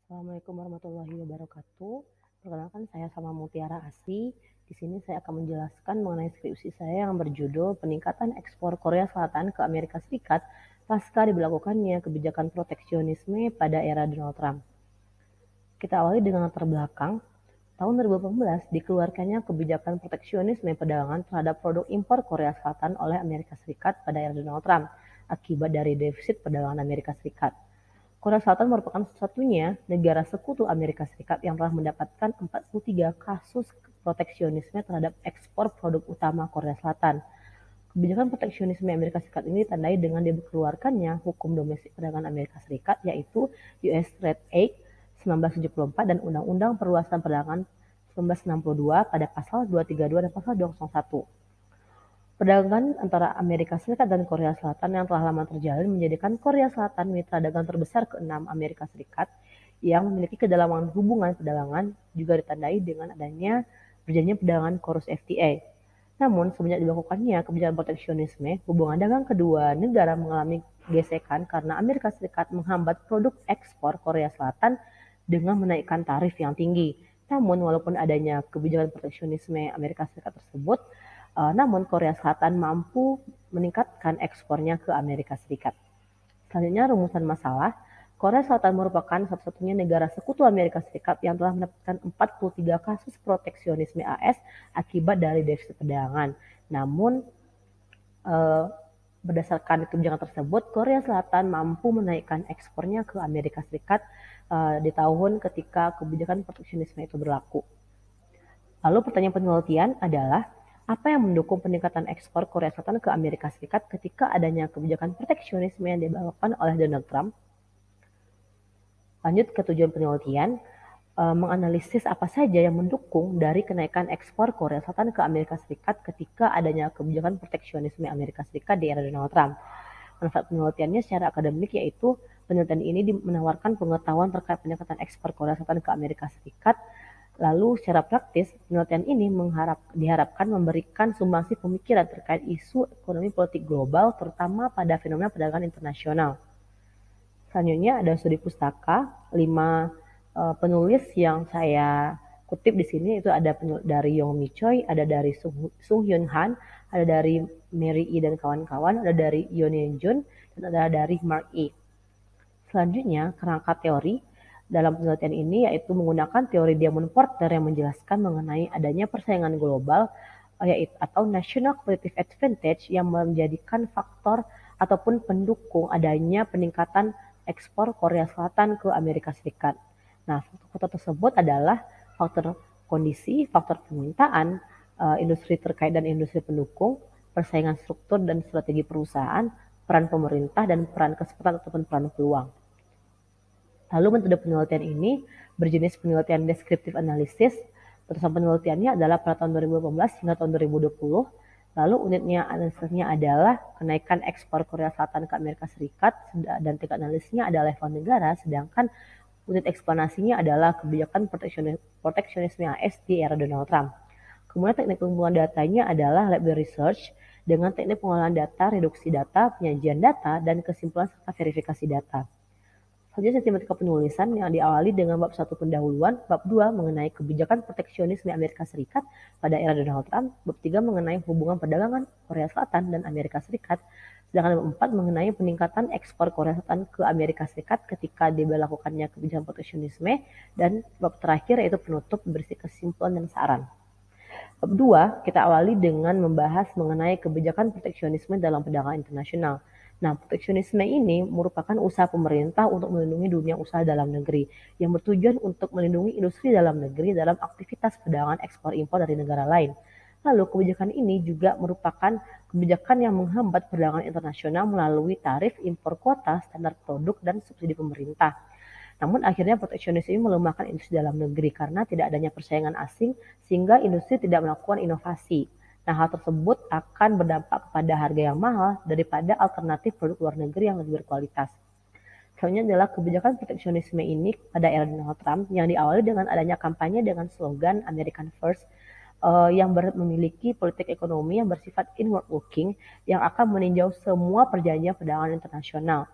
Assalamualaikum warahmatullahi wabarakatuh. Perkenalkan saya sama Mutiara Asri. Di sini saya akan menjelaskan mengenai skripsi saya yang berjudul Peningkatan Ekspor Korea Selatan ke Amerika Serikat pasca diberlakukannya kebijakan proteksionisme pada era Donald Trump. Kita awali dengan latar belakang. Tahun 2018 dikeluarkannya kebijakan proteksionisme perdagangan terhadap produk impor Korea Selatan oleh Amerika Serikat pada era Donald Trump akibat dari defisit perdagangan Amerika Serikat. Korea Selatan merupakan satu-satunya negara sekutu Amerika Serikat yang telah mendapatkan 43 kasus proteksionisme terhadap ekspor produk utama Korea Selatan. Kebijakan proteksionisme Amerika Serikat ini ditandai dengan dikeluarkannya hukum domestik perdagangan Amerika Serikat, yaitu US Trade Act 1974 dan Undang-Undang Perluasan Perdagangan 1962 pada pasal 232 dan pasal 201. Perdagangan antara Amerika Serikat dan Korea Selatan yang telah lama terjalin menjadikan Korea Selatan mitra dagang terbesar ke-6 Amerika Serikat yang memiliki kedalaman hubungan perdagangan, juga ditandai dengan adanya perjanjian perdagangan Koreas FTA. Namun, semenjak dilakukannya kebijakan proteksionisme, hubungan dagang kedua negara mengalami gesekan karena Amerika Serikat menghambat produk ekspor Korea Selatan dengan menaikkan tarif yang tinggi. Namun, walaupun adanya kebijakan proteksionisme Amerika Serikat tersebut, namun Korea Selatan mampu meningkatkan ekspornya ke Amerika Serikat. Selanjutnya, rumusan masalah. Korea Selatan merupakan satu-satunya negara sekutu Amerika Serikat yang telah mendapatkan 43 kasus proteksionisme AS akibat dari defisit perdagangan. Namun, berdasarkan kebijakan tersebut, Korea Selatan mampu menaikkan ekspornya ke Amerika Serikat di tahun ketika kebijakan proteksionisme itu berlaku. Lalu pertanyaan penelitian adalah, apa yang mendukung peningkatan ekspor Korea Selatan ke Amerika Serikat ketika adanya kebijakan proteksionisme yang dilakukan oleh Donald Trump? Lanjut ke tujuan penelitian, menganalisis apa saja yang mendukung dari kenaikan ekspor Korea Selatan ke Amerika Serikat ketika adanya kebijakan proteksionisme Amerika Serikat di era Donald Trump. Manfaat penelitiannya secara akademik yaitu penelitian ini menawarkan pengetahuan terkait peningkatan ekspor Korea Selatan ke Amerika Serikat. Lalu secara praktis, penelitian ini diharapkan memberikan sumbangsi pemikiran terkait isu ekonomi politik global, terutama pada fenomena perdagangan internasional. Selanjutnya ada studi pustaka, 5 penulis yang saya kutip di sini itu ada dari Yong Mi Choi, ada dari Sung Hyun Han, ada dari Mary E dan kawan-kawan, ada dari Yeon Yeon Jun, dan ada dari Mark E. Selanjutnya, kerangka teori dalam penelitian ini yaitu menggunakan teori Diamond Porter yang menjelaskan mengenai adanya persaingan global yaitu atau national competitive advantage yang menjadikan faktor ataupun pendukung adanya peningkatan ekspor Korea Selatan ke Amerika Serikat. Nah, faktor tersebut adalah faktor kondisi, faktor permintaan, industri terkait dan industri pendukung, persaingan struktur dan strategi perusahaan, peran pemerintah, dan peran kesempatan ataupun peran peluang. Lalu metode penelitian ini berjenis penelitian descriptive analysis. Terusan penelitiannya adalah pada tahun 2018 hingga tahun 2020. Lalu unitnya analisisnya adalah kenaikan ekspor Korea Selatan ke Amerika Serikat dan tingkat analisisnya adalah level negara, sedangkan unit eksplanasinya adalah kebijakan proteksionisme AS di era Donald Trump. Kemudian teknik pengumpulan datanya adalah lab research dengan teknik pengolahan data, reduksi data, penyajian data, dan kesimpulan serta verifikasi data. Selanjutnya sistematika penulisan yang diawali dengan bab 1 pendahuluan, bab 2 mengenai kebijakan proteksionisme Amerika Serikat pada era Donald Trump, bab 3 mengenai hubungan perdagangan Korea Selatan dan Amerika Serikat, sedangkan bab 4 mengenai peningkatan ekspor Korea Selatan ke Amerika Serikat ketika diberlakukannya kebijakan proteksionisme, dan bab terakhir yaitu penutup berisi kesimpulan dan saran. Bab 2 kita awali dengan membahas mengenai kebijakan proteksionisme dalam perdagangan internasional. Nah, proteksionisme ini merupakan usaha pemerintah untuk melindungi dunia usaha dalam negeri yang bertujuan untuk melindungi industri dalam negeri dalam aktivitas perdagangan ekspor impor dari negara lain. Lalu kebijakan ini juga merupakan kebijakan yang menghambat perdagangan internasional melalui tarif impor kuota, standar produk, dan subsidi pemerintah. Namun akhirnya proteksionisme ini melemahkan industri dalam negeri karena tidak adanya persaingan asing sehingga industri tidak melakukan inovasi. Nah, hal tersebut akan berdampak kepada harga yang mahal daripada alternatif produk luar negeri yang lebih berkualitas. Selanjutnya adalah kebijakan proteksionisme ini pada era Donald Trump yang diawali dengan adanya kampanye dengan slogan American First yang memiliki politik ekonomi yang bersifat inward looking yang akan meninjau semua perjanjian perdagangan internasional.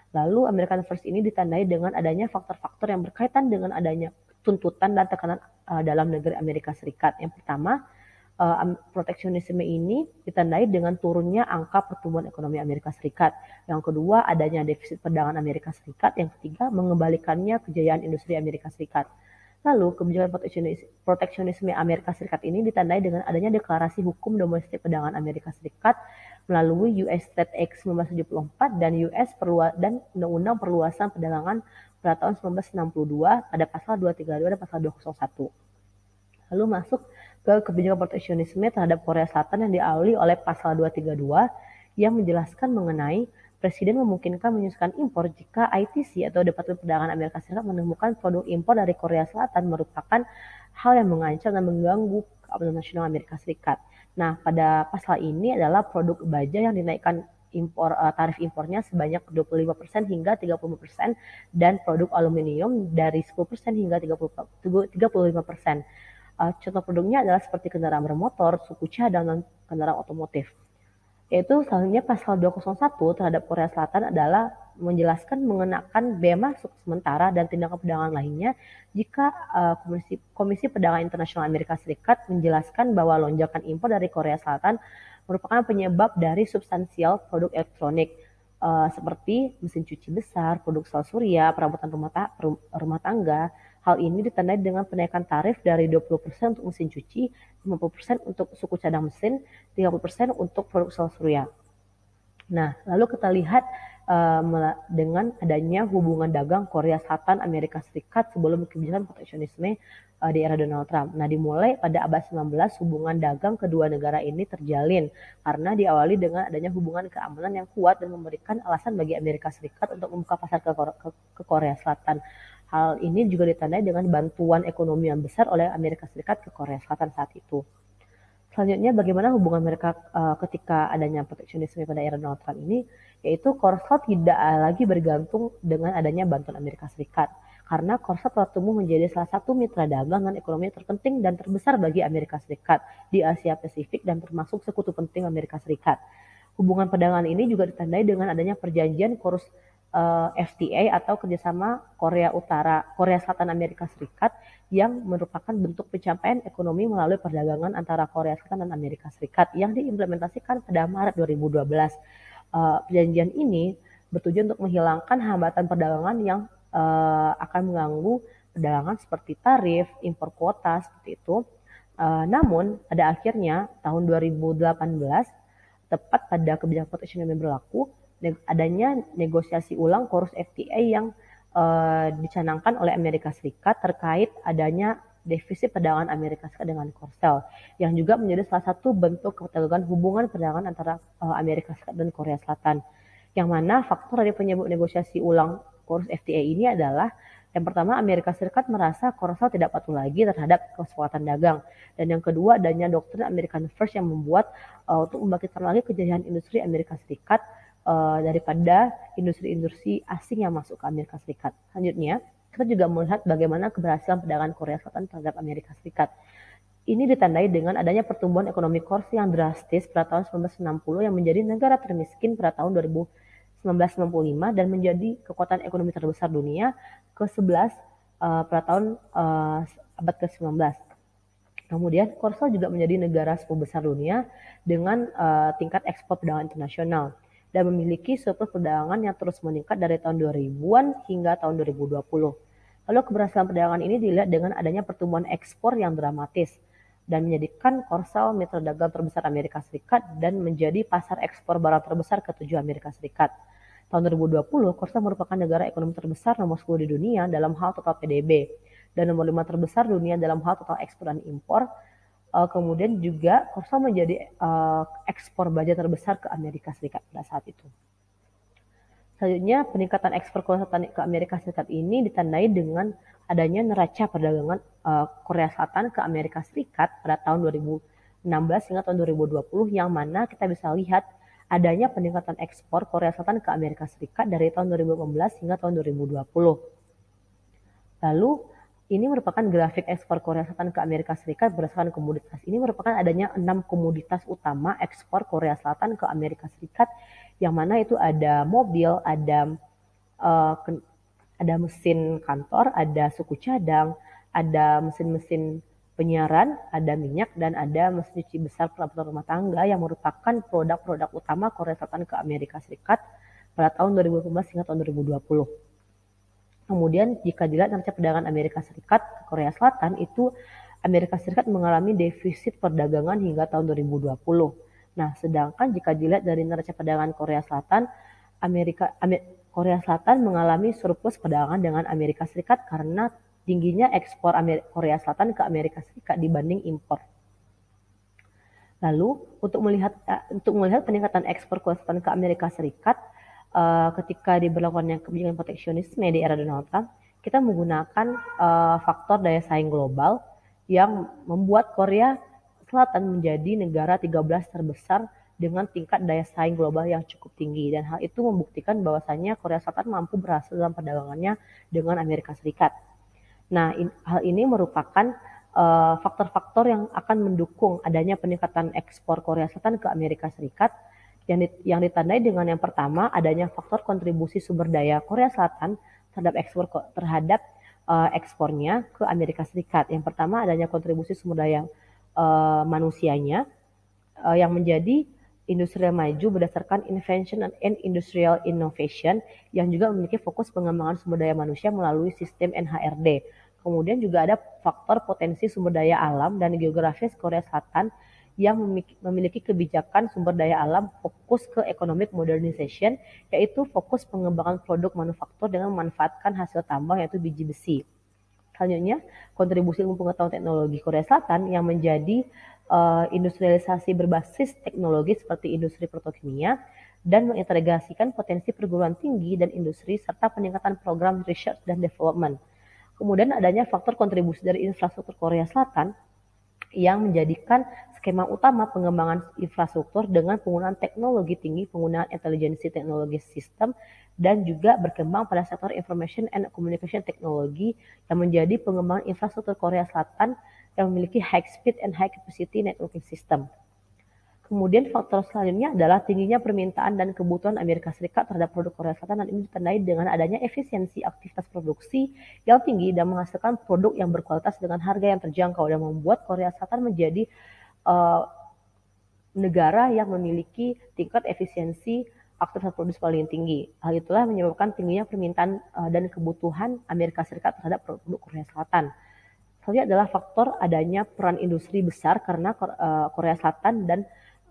Lalu American First ini ditandai dengan adanya faktor-faktor yang berkaitan dengan adanya tuntutan dan tekanan dalam negeri Amerika Serikat. Yang pertama, proteksionisme ini ditandai dengan turunnya angka pertumbuhan ekonomi Amerika Serikat. Yang kedua, adanya defisit perdagangan Amerika Serikat. Yang ketiga, mengembalikannya kejayaan industri Amerika Serikat. Lalu, kebijakan proteksionisme Amerika Serikat ini ditandai dengan adanya deklarasi hukum domestik perdagangan Amerika Serikat melalui US Trade Act 1974 dan Undang-Undang Perluasan Perdagangan pada tahun 1962 pada pasal 232 dan pasal 201. Lalu masuk ke kebijakan proteksionisme terhadap Korea Selatan yang diawali oleh pasal 232 yang menjelaskan mengenai Presiden memungkinkan menyusulkan impor jika ITC atau Departemen Perdagangan Amerika Serikat menemukan produk impor dari Korea Selatan merupakan hal yang mengancam dan mengganggu keamanan nasional Amerika Serikat. Nah, pada pasal ini adalah produk baja yang dinaikkan tarif impornya sebanyak 25% hingga 30% dan produk aluminium dari 10% hingga 35%. Contoh produknya adalah seperti kendaraan bermotor, suku cadang, dan kendaraan otomotif. Yaitu selanjutnya pasal 201 terhadap Korea Selatan adalah menjelaskan mengenakan bea masuk sementara dan tindakan perdagangan lainnya jika Komisi Perdagangan Internasional Amerika Serikat menjelaskan bahwa lonjakan impor dari Korea Selatan merupakan penyebab dari substansial produk elektronik seperti mesin cuci besar, produk sel surya, perabotan rumah tangga. Hal ini ditandai dengan penaikan tarif dari 20% untuk mesin cuci, 50% untuk suku cadang mesin, 30% untuk produk sel surya. Nah, lalu kita lihat dengan adanya hubungan dagang Korea Selatan Amerika Serikat sebelum kebijakan proteksionisme di era Donald Trump. Nah, dimulai pada abad 19 hubungan dagang kedua negara ini terjalin karena diawali dengan adanya hubungan keamanan yang kuat dan memberikan alasan bagi Amerika Serikat untuk membuka pasar ke Korea Selatan. Hal ini juga ditandai dengan bantuan ekonomi yang besar oleh Amerika Serikat ke Korea Selatan saat itu. Selanjutnya, bagaimana hubungan mereka ketika adanya proteksionisme pada era Donald Trump ini, yaitu Korsel tidak lagi bergantung dengan adanya bantuan Amerika Serikat. Karena Korsel telah tumbuh menjadi salah satu mitra dagang dan ekonomi terpenting dan terbesar bagi Amerika Serikat di Asia Pasifik dan termasuk sekutu penting Amerika Serikat. Hubungan perdagangan ini juga ditandai dengan adanya perjanjian FTA atau kerjasama Korea Selatan Amerika Serikat yang merupakan bentuk pencapaian ekonomi melalui perdagangan antara Korea Selatan dan Amerika Serikat yang diimplementasikan pada Maret 2012. Perjanjian ini bertujuan untuk menghilangkan hambatan perdagangan yang akan mengganggu perdagangan seperti tarif, impor kuota, seperti itu. Namun, pada akhirnya tahun 2018, tepat pada kebijakan proteksionisme berlaku, adanya negosiasi ulang KORUS FTA yang dicanangkan oleh Amerika Serikat terkait adanya defisit perdagangan Amerika Serikat dengan Korsel yang juga menjadi salah satu bentuk ketegangan hubungan perdagangan antara Amerika Serikat dan Korea Selatan. Yang mana faktor dari penyebab negosiasi ulang KORUS FTA ini adalah yang pertama, Amerika Serikat merasa Korsel tidak patuh lagi terhadap kesepakatan dagang. Dan yang kedua, adanya doktrin American First yang membuat untuk membangkitkan lagi kejayaan industri Amerika Serikat daripada industri-industri asing yang masuk ke Amerika Serikat. Selanjutnya, kita juga melihat bagaimana keberhasilan perdagangan Korea Selatan terhadap Amerika Serikat. Ini ditandai dengan adanya pertumbuhan ekonomi Korea yang drastis pada tahun 1960 yang menjadi negara termiskin pada tahun 1995 dan menjadi kekuatan ekonomi terbesar dunia ke-11 pada tahun abad ke-19. Kemudian Korsel juga menjadi negara 10 besar dunia dengan tingkat ekspor perdagangan internasional dan memiliki surplus perdagangan yang terus meningkat dari tahun 2000-an hingga tahun 2020. Lalu keberhasilan perdagangan ini dilihat dengan adanya pertumbuhan ekspor yang dramatis dan menjadikan Korsel mitra dagang terbesar Amerika Serikat dan menjadi pasar ekspor barang terbesar ke-7 Amerika Serikat. Tahun 2020, Korsel merupakan negara ekonomi terbesar nomor 10 di dunia dalam hal total PDB dan nomor 5 terbesar dunia dalam hal total ekspor dan impor. Kemudian juga Korsel menjadi ekspor baja terbesar ke Amerika Serikat pada saat itu. Selanjutnya, peningkatan ekspor Korea Selatan ke Amerika Serikat ini ditandai dengan adanya neraca perdagangan Korea Selatan ke Amerika Serikat pada tahun 2016 hingga tahun 2020 yang mana kita bisa lihat adanya peningkatan ekspor Korea Selatan ke Amerika Serikat dari tahun 2015 hingga tahun 2020. Lalu, ini merupakan grafik ekspor Korea Selatan ke Amerika Serikat berdasarkan komoditas. Ini merupakan adanya 6 komoditas utama ekspor Korea Selatan ke Amerika Serikat, yang mana itu ada mobil, ada uh, ada mesin kantor, ada suku cadang, ada mesin-mesin penyiaran, ada minyak, dan ada mesin cuci besar peralatan rumah tangga yang merupakan produk-produk utama Korea Selatan ke Amerika Serikat pada tahun 2015 hingga tahun 2020. Kemudian jika dilihat neraca perdagangan Amerika Serikat ke Korea Selatan itu Amerika Serikat mengalami defisit perdagangan hingga tahun 2020. Nah, sedangkan jika dilihat dari neraca perdagangan Korea Selatan, Korea Selatan mengalami surplus perdagangan dengan Amerika Serikat karena tingginya ekspor Korea Selatan ke Amerika Serikat dibanding impor. Lalu untuk melihat peningkatan ekspor Korea Selatan ke Amerika Serikat ketika diberlakukannya kebijakan proteksionisme di era Donald Trump, kita menggunakan faktor daya saing global yang membuat Korea Selatan menjadi negara 13 terbesar dengan tingkat daya saing global yang cukup tinggi, dan hal itu membuktikan bahwasannya Korea Selatan mampu berhasil dalam perdagangannya dengan Amerika Serikat. Nah, hal ini merupakan faktor-faktor yang akan mendukung adanya peningkatan ekspor Korea Selatan ke Amerika Serikat yang ditandai dengan yang pertama adanya faktor kontribusi sumber daya Korea Selatan terhadap ekspornya ke Amerika Serikat. Yang pertama adanya kontribusi sumber daya manusianya yang menjadi industri yang maju berdasarkan Invention and Industrial Innovation yang juga memiliki fokus pengembangan sumber daya manusia melalui sistem NHRD. Kemudian juga ada faktor potensi sumber daya alam dan geografis Korea Selatan yang memiliki kebijakan sumber daya alam fokus ke economic modernization, yaitu fokus pengembangan produk manufaktur dengan memanfaatkan hasil tambang yaitu biji besi. Selanjutnya, kontribusi ilmu pengetahuan teknologi Korea Selatan yang menjadi industrialisasi berbasis teknologi seperti industri petrokimia dan mengintegrasikan potensi perguruan tinggi dan industri serta peningkatan program research dan development. Kemudian adanya faktor kontribusi dari infrastruktur Korea Selatan yang menjadikan skema utama pengembangan infrastruktur dengan penggunaan teknologi tinggi, penggunaan intelijensi teknologi sistem, dan juga berkembang pada sektor information and communication technology yang menjadi pengembangan infrastruktur Korea Selatan yang memiliki high speed and high capacity networking system. Kemudian faktor selanjutnya adalah tingginya permintaan dan kebutuhan Amerika Serikat terhadap produk Korea Selatan, dan ini ditandai dengan adanya efisiensi aktivitas produksi yang tinggi dan menghasilkan produk yang berkualitas dengan harga yang terjangkau dan membuat Korea Selatan menjadi negara yang memiliki tingkat efisiensi aktivitas produksi paling tinggi. Hal itulah menyebabkan tingginya permintaan dan kebutuhan Amerika Serikat terhadap produk Korea Selatan. Selanjutnya adalah faktor adanya peran industri besar karena Korea Selatan dan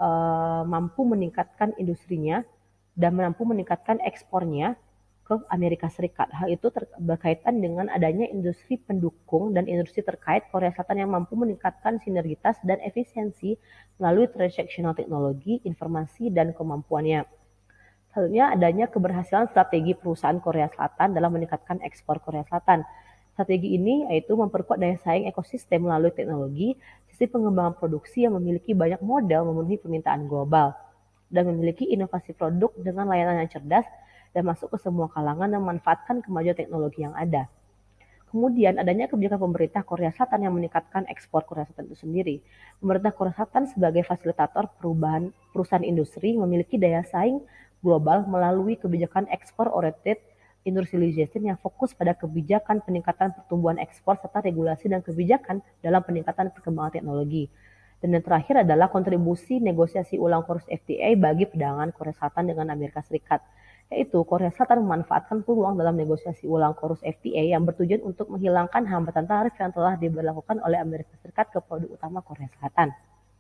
mampu meningkatkan industrinya dan mampu meningkatkan ekspornya ke Amerika Serikat. Hal itu berkaitan dengan adanya industri pendukung dan industri terkait Korea Selatan yang mampu meningkatkan sinergitas dan efisiensi melalui transaksional teknologi, informasi, dan kemampuannya. Selanjutnya adanya keberhasilan strategi perusahaan Korea Selatan dalam meningkatkan ekspor Korea Selatan. Strategi ini yaitu memperkuat daya saing ekosistem melalui teknologi, sisi pengembangan produksi yang memiliki banyak modal memenuhi permintaan global, dan memiliki inovasi produk dengan layanan yang cerdas dan masuk ke semua kalangan dan memanfaatkan kemajuan teknologi yang ada. Kemudian adanya kebijakan pemerintah Korea Selatan yang meningkatkan ekspor Korea Selatan itu sendiri. Pemerintah Korea Selatan sebagai fasilitator perusahaan industri memiliki daya saing global melalui kebijakan ekspor oriented industrialization yang fokus pada kebijakan peningkatan pertumbuhan ekspor serta regulasi dan kebijakan dalam peningkatan perkembangan teknologi. Dan yang terakhir adalah kontribusi negosiasi ulang KORUS FTA bagi perdagangan Korea Selatan dengan Amerika Serikat, yaitu Korea Selatan memanfaatkan peluang dalam negosiasi ulang KORUS FTA yang bertujuan untuk menghilangkan hambatan tarif yang telah diberlakukan oleh Amerika Serikat ke produk utama Korea Selatan.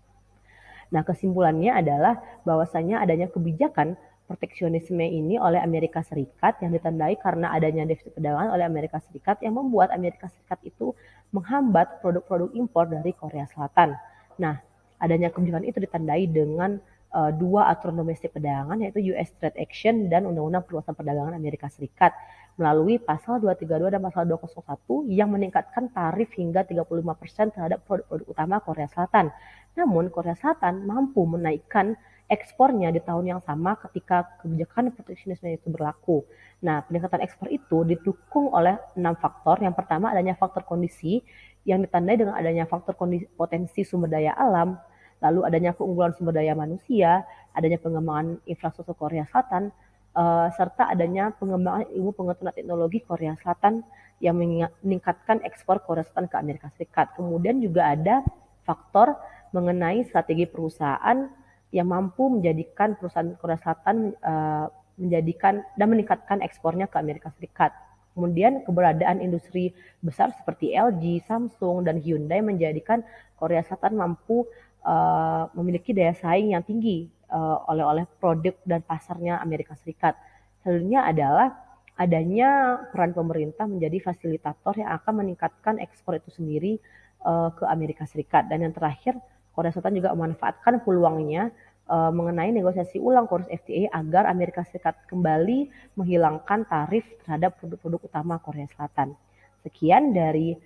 Nah, kesimpulannya adalah bahwasanya adanya kebijakan proteksionisme ini oleh Amerika Serikat yang ditandai karena adanya defisit perdagangan oleh Amerika Serikat yang membuat Amerika Serikat itu menghambat produk-produk impor dari Korea Selatan. Nah, adanya kebijakan itu ditandai dengan dua aturan domestik perdagangan yaitu US Trade Action dan Undang-Undang Perluasan Perdagangan Amerika Serikat melalui pasal 232 dan pasal 201 yang meningkatkan tarif hingga 35% terhadap produk-produk utama Korea Selatan. Namun Korea Selatan mampu menaikkan ekspornya di tahun yang sama ketika kebijakan proteksionisme itu berlaku. Nah, peningkatan ekspor itu didukung oleh 6 faktor. Yang pertama adanya faktor kondisi yang ditandai dengan adanya faktor potensi sumber daya alam, lalu adanya keunggulan sumber daya manusia, adanya pengembangan infrastruktur Korea Selatan, serta adanya pengembangan ilmu pengetahuan teknologi Korea Selatan yang meningkatkan ekspor Korea Selatan ke Amerika Serikat. Kemudian juga ada faktor mengenai strategi perusahaan yang mampu menjadikan perusahaan Korea Selatan menjadikan dan meningkatkan ekspornya ke Amerika Serikat. Kemudian keberadaan industri besar seperti LG, Samsung, dan Hyundai menjadikan Korea Selatan mampu memiliki daya saing yang tinggi oleh produk dan pasarnya Amerika Serikat. Selanjutnya adalah adanya peran pemerintah menjadi fasilitator yang akan meningkatkan ekspor itu sendiri ke Amerika Serikat. Dan yang terakhir, Korea Selatan juga memanfaatkan peluangnya mengenai negosiasi ulang KORUS FTA agar Amerika Serikat kembali menghilangkan tarif terhadap produk-produk utama Korea Selatan. Sekian dari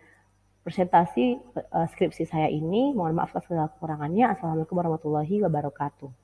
presentasi skripsi saya ini. Mohon maaf atas segala kekurangannya. Assalamualaikum warahmatullahi wabarakatuh.